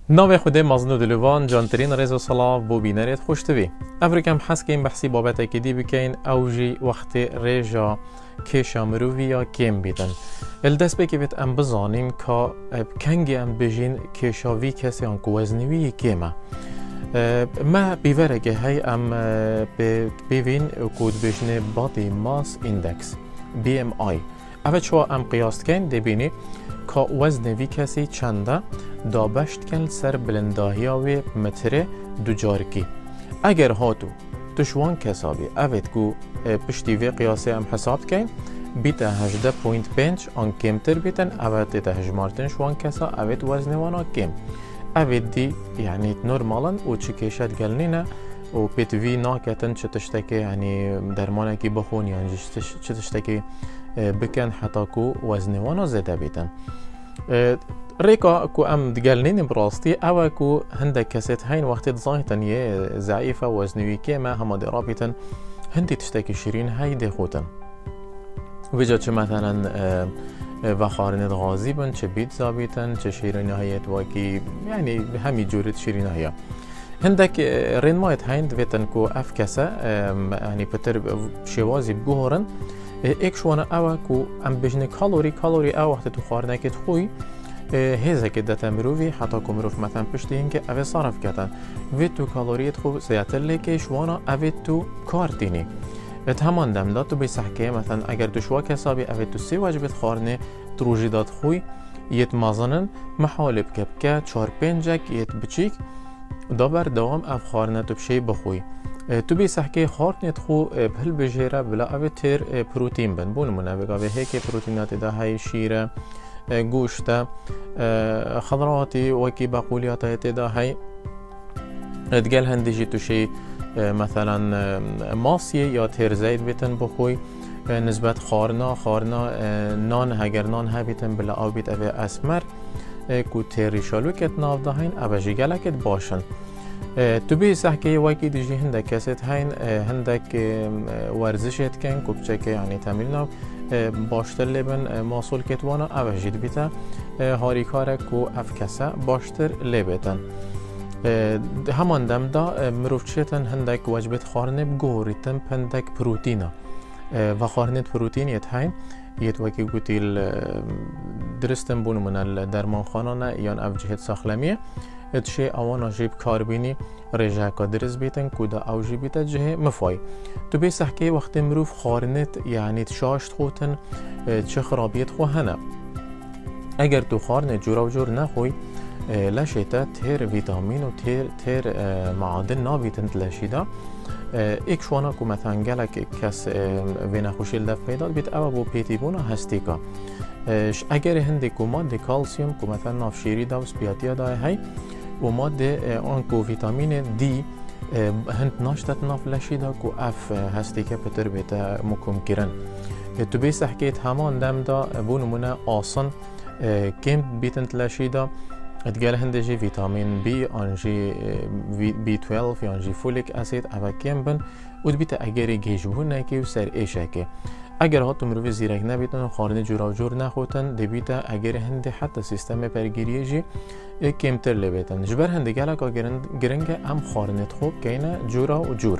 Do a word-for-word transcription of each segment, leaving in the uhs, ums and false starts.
نام خود مزنو دلوان جانترین رضا صلاح بو بینرت خوش توی. افریکم حس کن بحثی بابت کدی بکن اوجی وقت رجا کشا مروی کم بیدن. الدست بکی بیت ام بزانیم که کنگی ام بجین کشاوی کسی آن کوزنوی کمه. ما بیورگه های ام بیوین کود بجنه بادی ماس ایندکس بی ام آی. اول شو ام قیاس کن دبینی که وزنوی کسی چنده دابشت کن سر بلنداهی و متر دو جارکی. اگر هاتو تشوان کسابی اوید کو پشتی وی قیاسه ام حساب کن بیتا هجده پوینت پنج آن کمتر بیتن اوید تا هجمارتن شوان کسا اوید وزنوانا کم. اوید دی یعنی نرمالن و چی کشت گلنینه و پیت وی ناکتن چه تشتکی یعنی درمانه کی بخون یعنی چه تشتکی بکن حتی کو وزنوانا زده بیتن. ریکا کو ام دگلنین براستی او کو هندک کسیت هین وقتی ظاهرتن یه ضعیفه وزنوی که ما هم درابیتن هندی تشتکی شیرین های دخوتن وجا چه مثلا و خارنت غازی بن چه بیت زابیتن چه شیرین هایت واکی یعنی همی جورت شیرین هایا هندک رین مایت هین دویتن کو اف کسه یعنی پتر شوازی بگوهرن ایک شوانا او کو ام بجنه کالوری کالوری او وقتی تو خارنکت خوی هزه که دتا مروفی حتی که مروف مثلا پشتی اینکه اوه صرف کردن وید تو کالوریت خوب زیادتر لیکه شوانا اوه تو کارتینی ات همان دم داد تو بی سحکه مثلا اگر تو شوا کسابی اوه تو سی واجبت خارنه تروجی داد خوی یت مازنن محالب کب که چار پنجک یت بچیک دابر دوام اف خارنه تو بشی بخوی تو بی سحکه خارنت خو بهل بجیره بلا اوه تر پروتین بن بون منه بگاوه هیک پروتینات ده های شیره گوشت خضراتی وکی بقولیات ده های ادگل هندیجی تو شی مثلا ماسیه یا تر زید بیتن بخوی نسبت خارنا خارنا نان هگر نان ها بیتن بلا آو بیت اوه اسمر کو تری شالو کت ناف ده هین اوه جی گلکت باشن تو بی سحکه وکی دیجی هندک کسیت هین هندک ورزشت کن کبچه که یعنی تمیل ناو باشتر لبن ماسول کتوانا اوه جید بیتا هاری کاره کو اف کسه باشتر لبتن همان دم دا مروف چیتن هندک وجبت خارنه بگوریتن پندک پروتینا و خارنت پروتین یت هین یت وکی گوتیل درستن بونو من درمان خانانه یان اف جهت ساخلمیه اتشی اوانا جیب کاربینی رجع که درست بیتن کدا او جی بیتا جه مفای تو بی سحکه وقت مروف خارنت یعنی تشاشت خوتن چه خرابیت خو هنه اگر تو خارنت جورا و جور نخوی لشیتا تیر ویتامین و تیر تیر معادن نابیتن تلاشیدا ایک شوانا که مثلا گلک کس وینا خوشیل دف پیدا بیت او بو پیتی بونا هستی که اگر هندی که ماده کالسیوم که مثلا ناف شیری دا و سپیاتیا دا های و ماده آنکو ویتامین دی هند ناشتت ناف لشیدا که اف هستی که پتر بیتا مکم کرن تو بیس حکیت همان دم دا بونمونه آسان کم بیتن تلاشیدا اتقال هندجي فيتامين بي انجي بي اثناشر انجي فوليك اسيد اوا كم بن ودبيت اگري گيجبون كي سر ايشاكي اگر هاتو مروي زيرك نبيتن خارن جورا جور نخوتن دبيت اگر هند حتى سيستم برگيريجي كمتر لبيتن جبر هند گلك گرنگ ام خارنت خوب كينا جورا و جور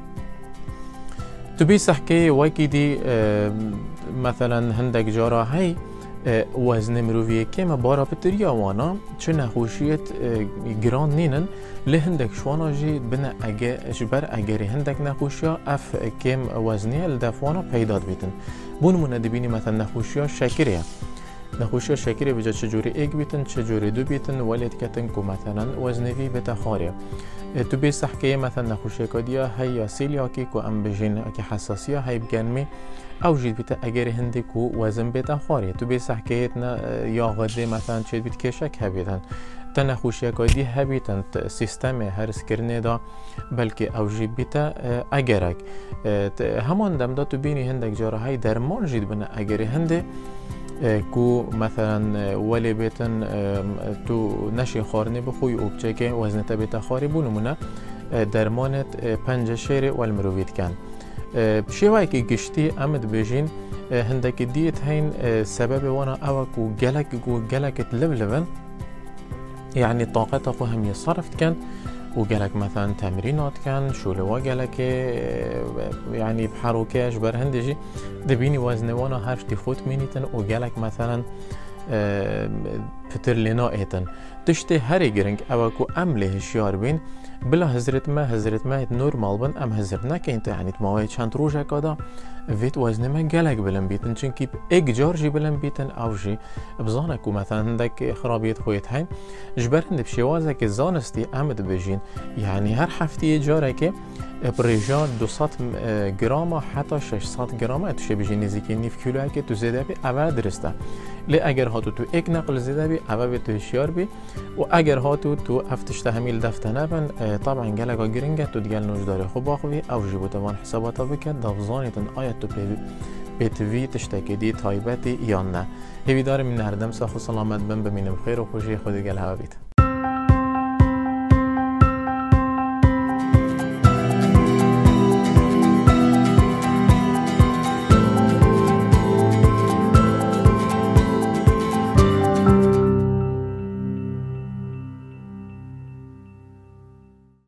تبي سحكي وكي دي مثلا هندك جارا هي وزن مروفیه که ما بارا بتریا وانا چه نخوشیت گران نینن لهندک شوانا جی بنا اگه جبر اگری هندک نخوشیا اف کم وزنیه لدفوانا پیداد بیتن بون مندبینی مثلا نخوشیا شکریه نخوشیا شکریه بجا چجوری ایک بیتن چجوری دو بیتن ولید کتن که مثلا وزنوی بتا خاریه تو بی سحکه مثلا نخوشیا کدیا هی یا سیلیاکی که ام بجین که حساسیه هی بگنمی او جید بیت اگر هندی کو وزن بیت خاریه تو بی سحکه یا غده مثلا چید بیت کشک هبیتن تن خوشی کدی هبیتن سیستم هر سکرنه دا بلکه او جید بیت اگرک همان دم دا تو بینی هندک جاره های درمان جید بنا اگر هنده کو مثلا ولی بیتن تو نشی خارنه بخوی او بچه که وزنت بیت خاری بونمونه درمانت پنج شیر والمروویت کن شیوایی که گشتی امد بجین هندک دیت هین سبب وانا او کو گلک کو گلکت لب لبن يعني طاقتها خو هم يصرف كان وقالك مثلا تمرينات كان شولوا قالك يعني بحروكاش برهندجي دبيني وزن وانا هرش تفوت مينيتن وقالك مثلا فتر لنا ايتن تشتي هري جرنج اوكو امله هشيار بين بلا هزرت ما هزرت ما نورمال بن ام هزرنا كنت يعني تماوي چند روجا كدا فيت وزن ما قالك بلن بيتن چنكي اك جارجي بلن بيتن او جي بزانكو مثلا عندك خرابيت خويت هاي جبرند بشوازك زانستي امد بجين يعني هر حفتي جارك بريجان دوصد جرام حتى ششصد جرام تشي بجي نزيكي نيف كيلو هكي تو زيده بي اول درسته لی اگر هاتو تو ایک نقل زده بی اوه به تو هشیار بی و اگر هاتو تو افتش تحمیل دفته نبن طبعا گلگا گرینگه تو دیگل نوجداری خوب آخوی او جیبو توان حساباتا بکد دفزانیتن آیت تو پی بیتوی تشتکی دی تایبتی یا نه هیوی دارم من هردم ساخو سلامت بن بمینم خیر و خوشی خودی گل هوا بید